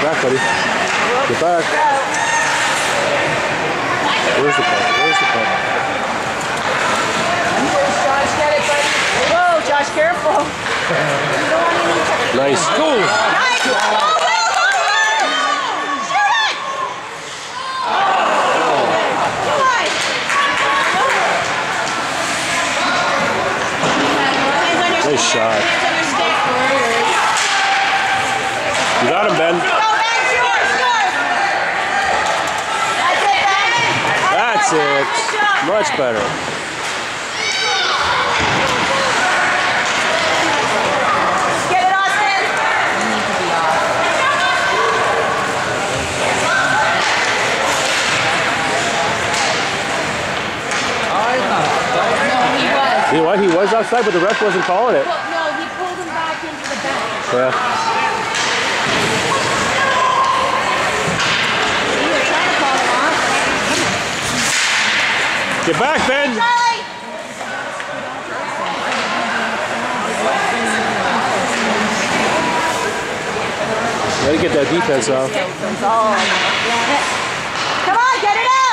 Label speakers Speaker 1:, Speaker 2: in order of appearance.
Speaker 1: back, buddy. Get back. Where's the puck? Where's the puck?
Speaker 2: Josh, get it, buddy. Whoa, Josh, careful. You don't want any.
Speaker 1: Nice. Go!
Speaker 2: Nice! Shoot it!
Speaker 1: Nice shot. You got him, Ben. That's it. Much better.
Speaker 2: Get it, Austin. You need to be off.
Speaker 1: You know what? He was outside, but the ref wasn't calling it.
Speaker 2: Well, no, he pulled him back into the bench.
Speaker 1: Yeah. Get back, Ben! Gotta get that defense off.
Speaker 2: Come on, get it out!